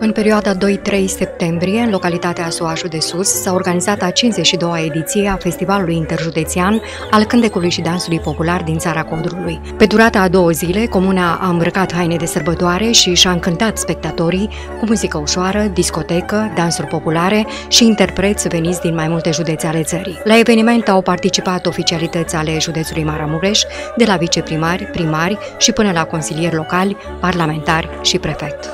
În perioada 2-3 septembrie, în localitatea Soașul de Sus, s-a organizat a 52-a ediție a Festivalului Interjudețean al Cântecului și Dansului Popular din țara Codrului. Pe durata a 2 zile, comuna a îmbrăcat haine de sărbătoare și și-a încântat spectatorii cu muzică ușoară, discotecă, dansuri populare și interpreți veniți din mai multe județe ale țării. La eveniment au participat oficialități ale județului Maramureș, de la viceprimari, primari și până la consilieri locali, parlamentari și prefect.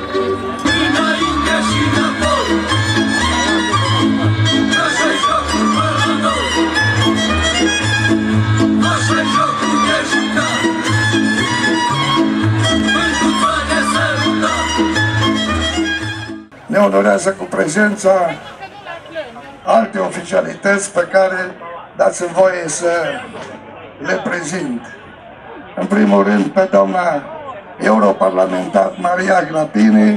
Ne onorează cu prezența alte oficialități pe care dați-mi voie să le prezint. În primul rând pe doamna europarlamentar Maria Grapini,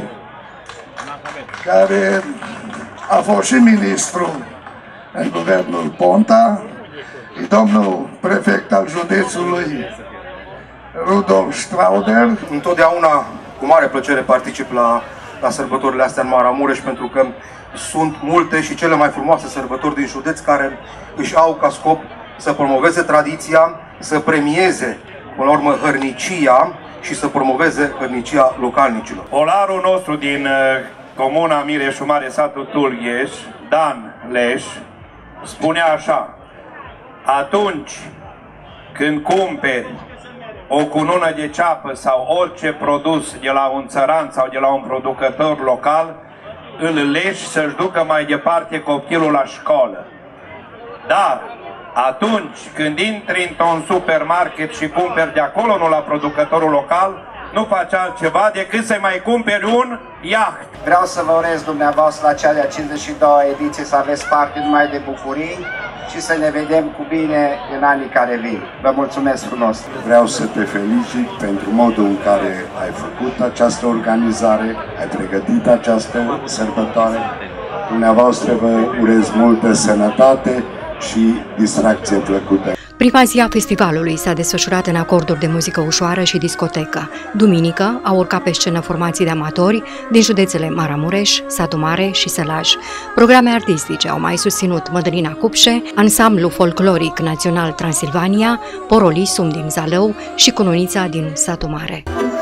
care a fost și ministru în guvernul Ponta, și domnul prefect al județului Rudolf Strauder. Întotdeauna cu mare plăcere particip la sărbătorile astea în Maramureș, pentru că sunt multe și cele mai frumoase sărbători din județ care își au ca scop să promoveze tradiția, să premieze, până la urmă, hărnicia și să promoveze hărnicia localnicilor. Polarul nostru din comuna Mireșu Mare, satul Tulgheș, Dan Leș, spunea așa: atunci când cumperi o cunună de ceapă sau orice produs de la un țăran sau de la un producător local, îl leși să-și ducă mai departe copilul la școală. Dar atunci când intri într-un supermarket și cumperi de acolo, nu la producătorul local, nu faci altceva decât să mai cumperi un iaht. Vreau să vă urez dumneavoastră la cea de-a 52-a ediție să aveți parte numai de bucurii și să ne vedem cu bine în anii care vin. Vă mulțumesc frumos! Vreau să te felicit pentru modul în care ai făcut această organizare, ai pregătit această sărbătoare. Dumneavoastră vă urez multă sănătate și distracție plăcută. Prima zi a festivalului s-a desfășurat în acorduri de muzică ușoară și discotecă. Duminică au urcat pe scenă formații de amatori din județele Maramureș, Satu Mare și Sălaj. Programe artistice au mai susținut Mădălina Cupșe, Ansamblu Folcloric Național Transilvania, Porolisum din Zalău și Cununița din Satu Mare.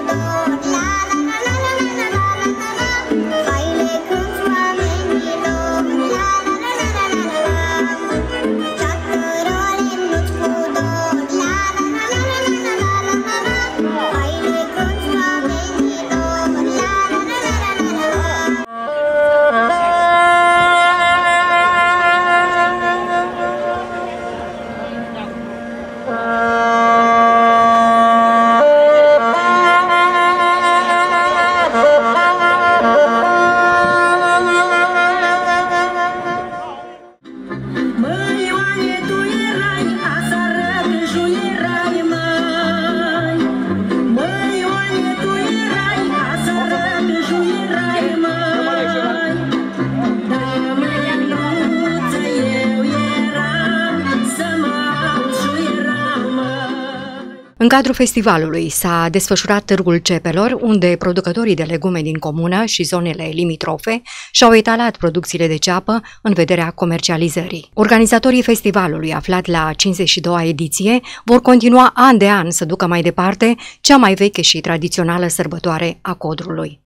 În cadrul festivalului s-a desfășurat Târgul Cepelor, unde producătorii de legume din comună și zonele limitrofe și-au etalat producțiile de ceapă în vederea comercializării. Organizatorii festivalului, aflat la 52-a ediție, vor continua an de an să ducă mai departe cea mai veche și tradițională sărbătoare a Codrului.